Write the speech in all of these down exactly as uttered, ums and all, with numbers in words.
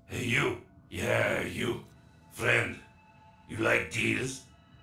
Hey you, yeah you, friend, you like deals?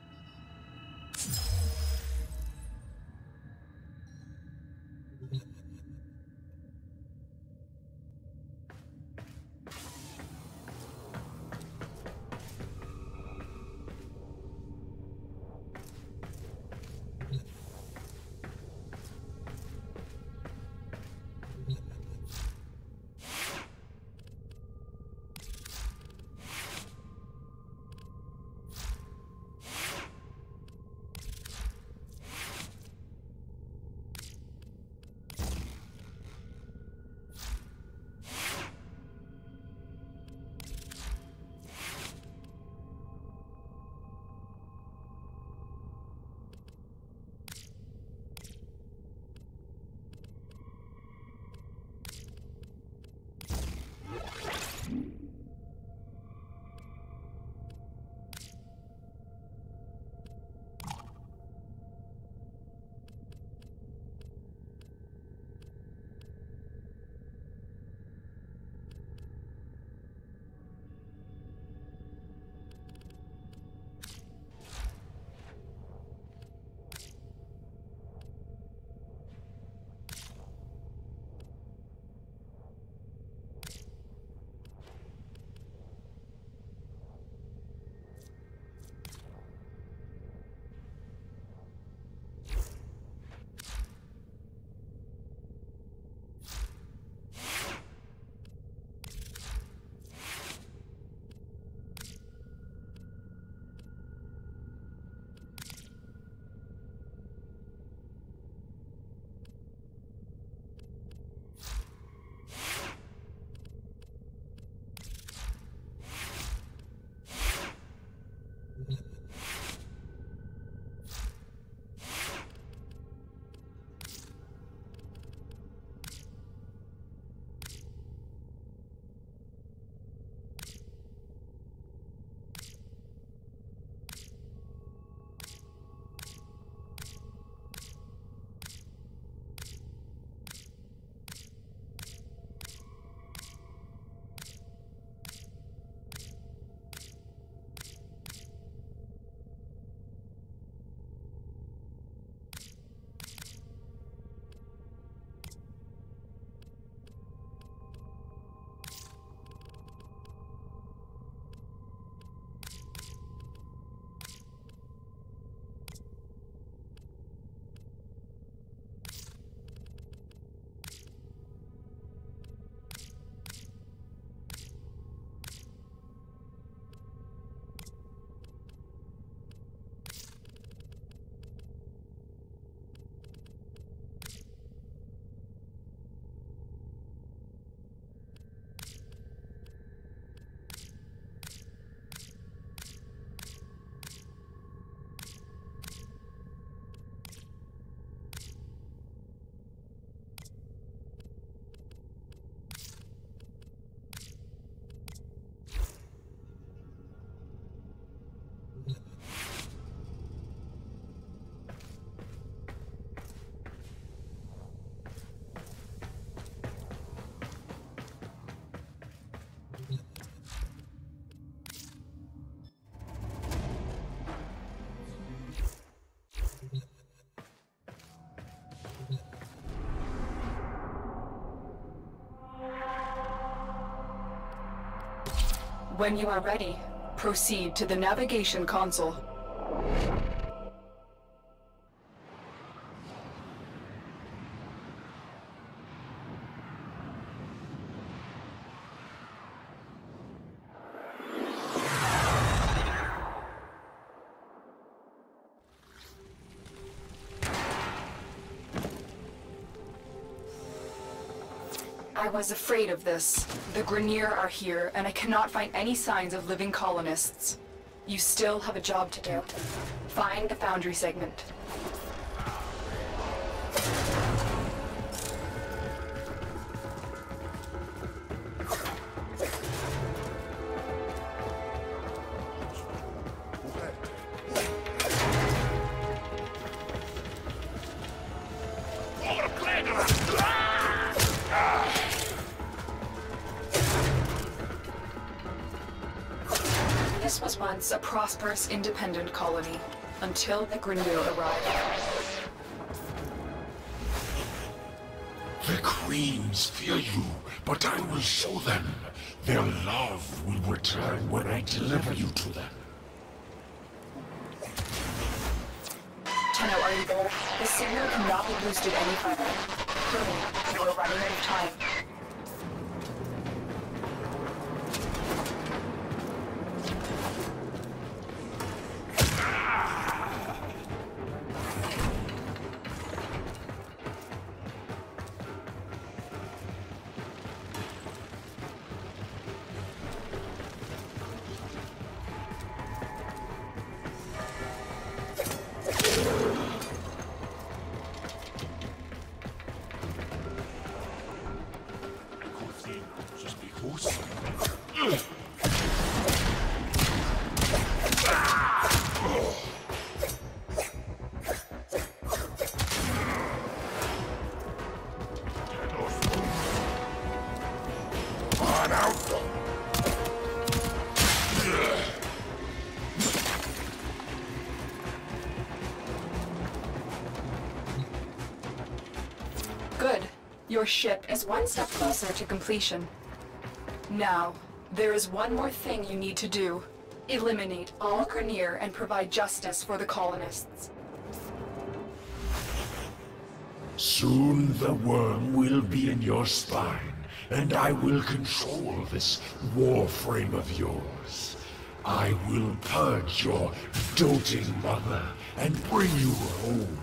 When you are ready, proceed to the navigation console. I was afraid of this. The Grineer are here, and I cannot find any signs of living colonists. You still have a job to do. Find the Foundry segment. This was once a prosperous, independent colony, until the Grineer arrived. The Queens fear you, but I will show them. Their love will return when I deliver you to them. Tenno, are you there? The signal cannot be boosted any further. Hurry, you are running out of time. Good. Your ship is one step closer to completion. Now, there is one more thing you need to do. Eliminate all Grineer and provide justice for the colonists. Soon the worm will be in your spine, and I will control this warframe of yours. I will purge your doting mother and bring you home.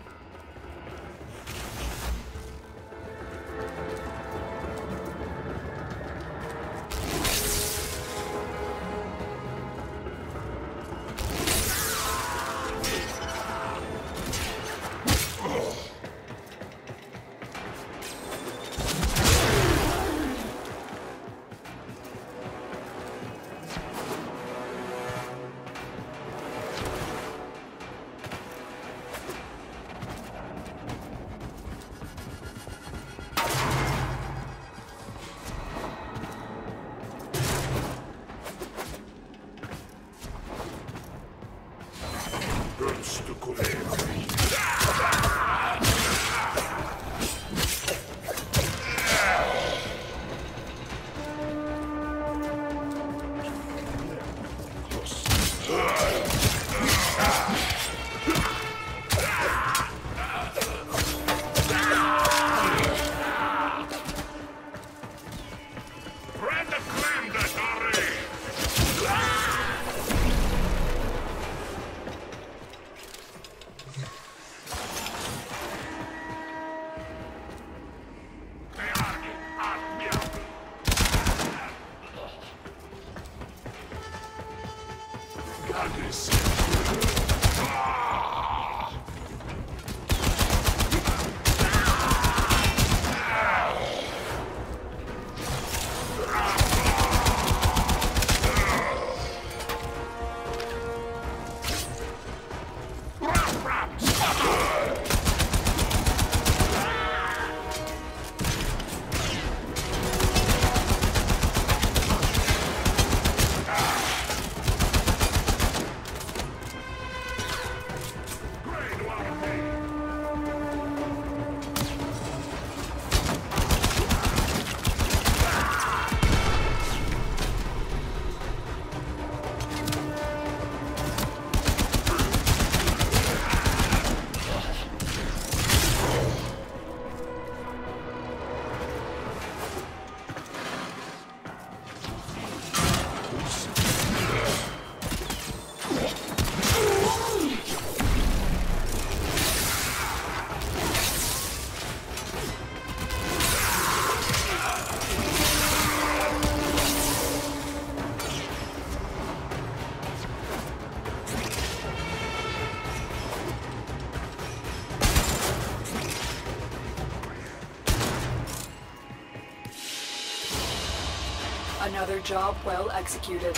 Another job well executed.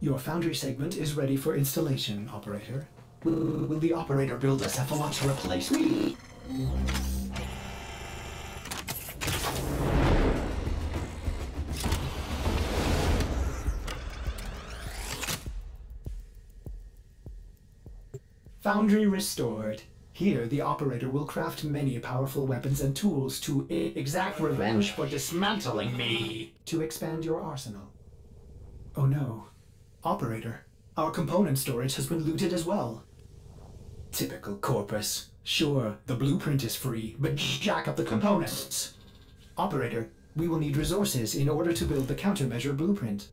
Your foundry segment is ready for installation, operator. Will, will the operator build a cephalon to replace me? Foundry restored. Here, the operator will craft many powerful weapons and tools to e- exact revenge for dismantling me. To expand your arsenal. Oh no. Operator, our component storage has been looted as well. Typical Corpus. Sure, the blueprint is free, but jack up the components. Operator, we will need resources in order to build the countermeasure blueprint.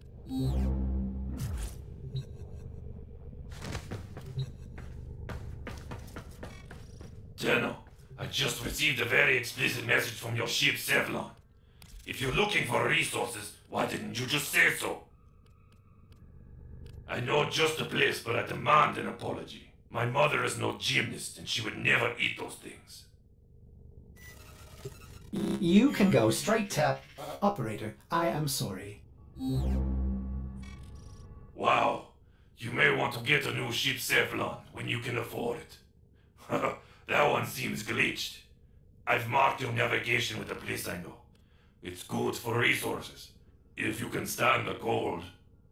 Tenno, I just received a very explicit message from your ship, Sevlon. If you're looking for resources, why didn't you just say so? I know just the place, but I demand an apology. My mother is no gymnast, and she would never eat those things. You can go straight to... Operator, I am sorry. Wow, you may want to get a new ship, Sevlon, when you can afford it. That one seems glitched. I've marked your navigation with a place I know. It's good for resources, if you can stand the cold.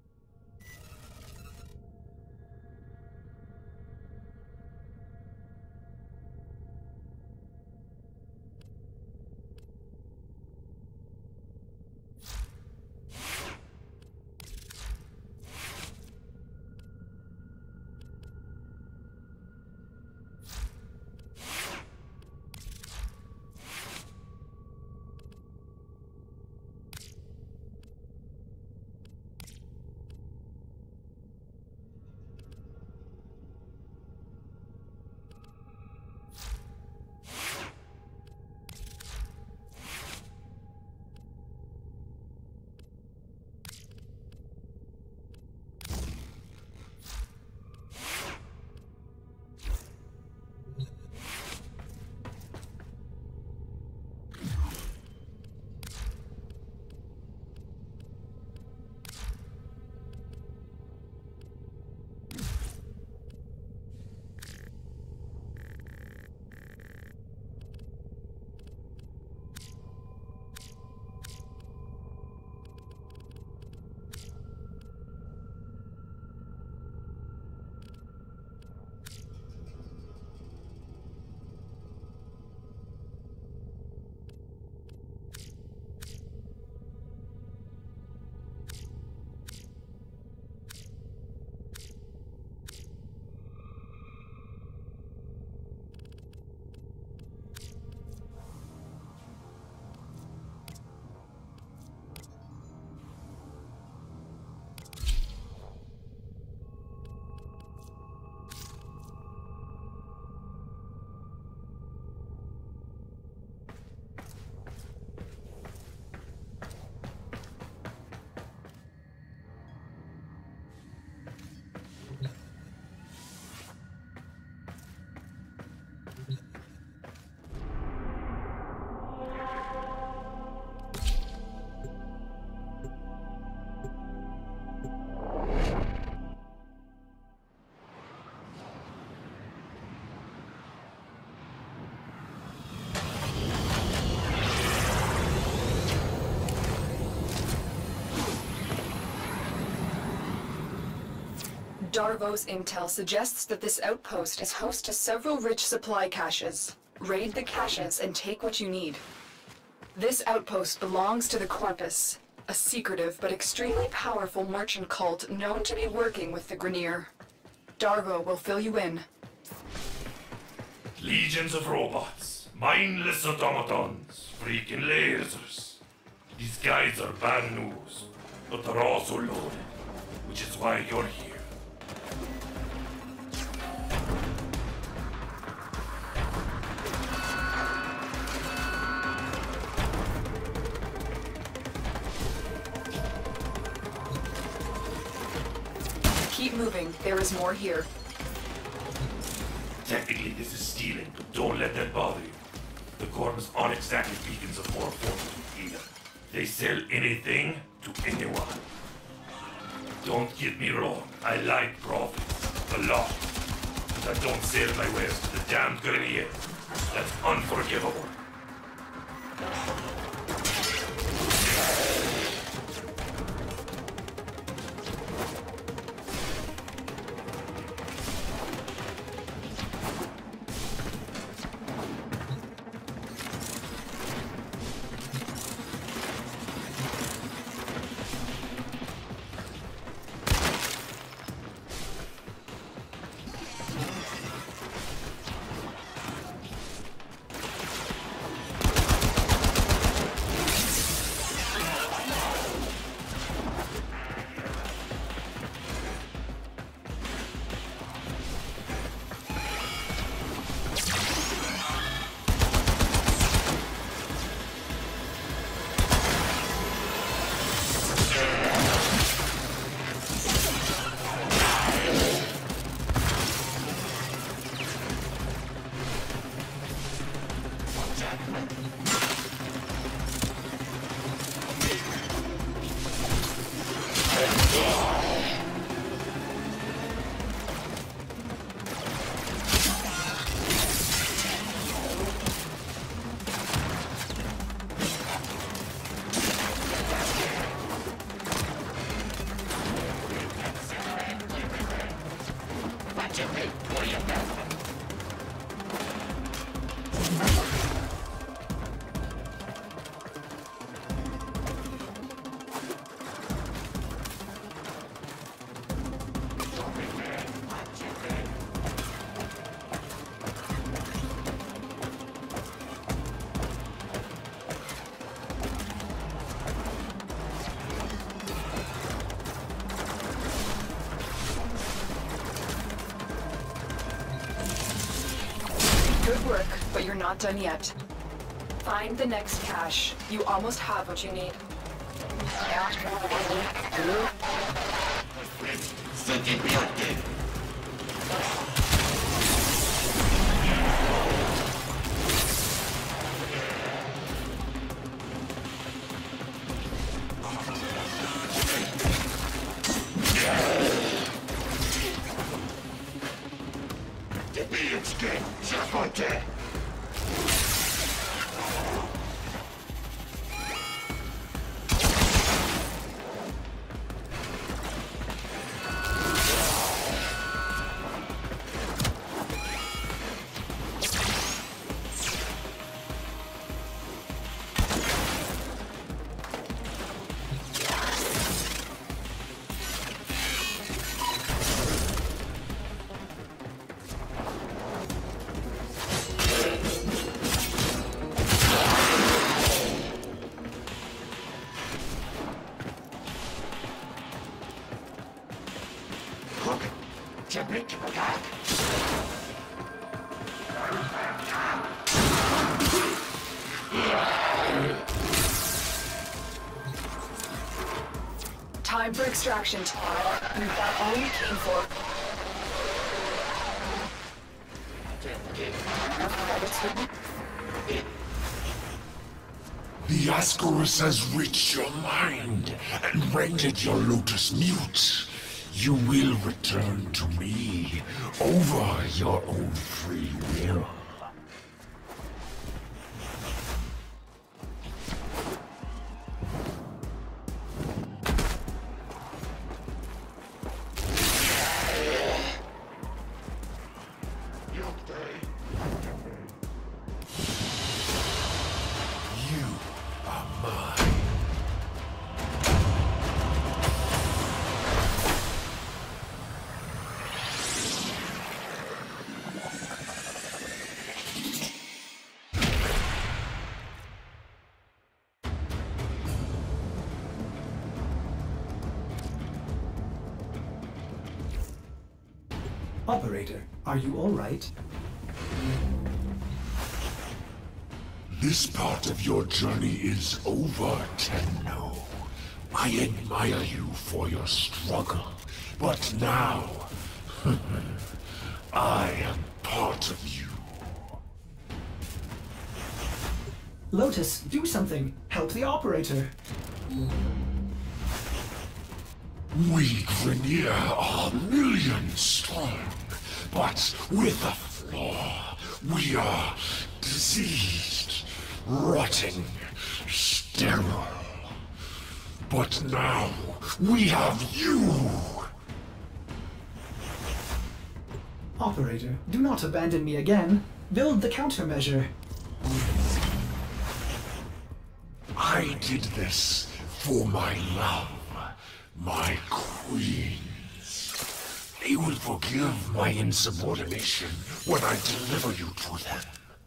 Darvo's intel suggests that this outpost is host to several rich supply caches. Raid the caches and take what you need. This outpost belongs to the Corpus, a secretive but extremely powerful merchant cult known to be working with the Grineer. Darvo will fill you in. Legions of robots, mindless automatons, freaking lasers. These guys are bad news, but they're also loaded, which is why you're here. Keep moving. There is more here. Technically, this is stealing, but don't let that bother you. The Corpus aren't exactly beacons of more fortitude either. They sell anything to anyone. Don't get me wrong, I like profits. A lot. But I don't sell my wares to the damned Grenier. That's unforgivable. Good work, but you're not done yet. Find the next cache. You almost have what you need. Time for extraction. You've got all you came for. The Ascaris has reached your mind and rendered your lotus mute. You will return to me over your own free will. Operator, are you all right? This part of your journey is over, Tenno. I admire you for your struggle, but now I am part of you. Lotus, do something. Help the operator. We Grineer are millions strong, but with a flaw. We are diseased, rotting, sterile. But now we have you! Operator, do not abandon me again. Build the countermeasure. I did this for my love, my queens. They will forgive my insubordination when I deliver you to them.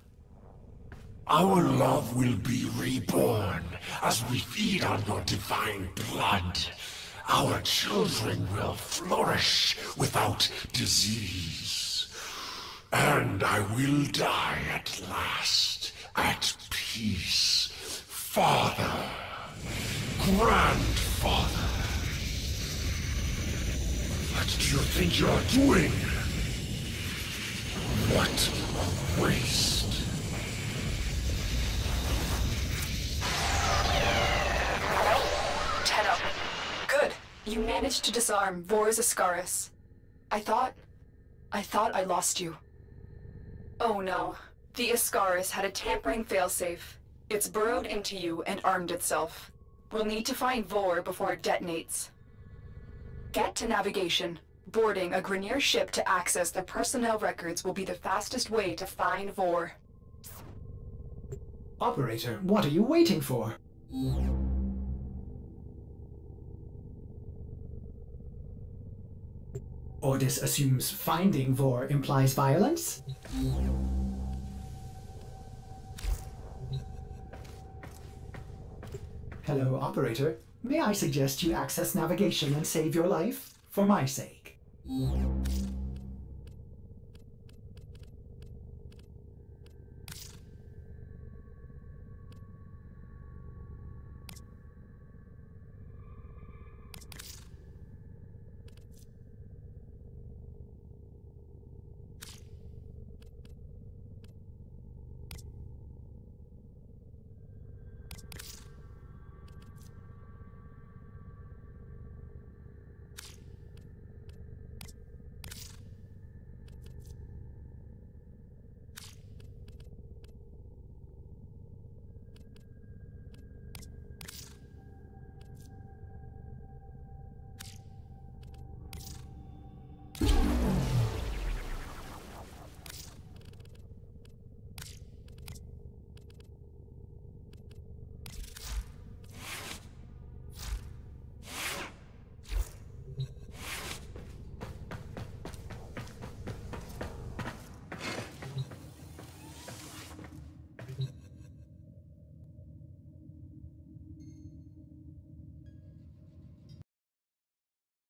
Our love will be reborn as we feed on your divine blood. Our children will flourish without disease. And I will die at last, at peace. Father, grandfather. What do you think you're doing? What a waste. Tenno. Good. You managed to disarm Vor's Ascaris. I thought... I thought I lost you. Oh no. The Ascaris had a tampering failsafe. It's burrowed into you and armed itself. We'll need to find Vor before it detonates. Get to navigation. Boarding a Grineer ship to access the personnel records will be the fastest way to find Vor. Operator, what are you waiting for? Ordis assumes finding Vor implies violence? Hello, Operator. May I suggest you access navigation and save your life? For my sake.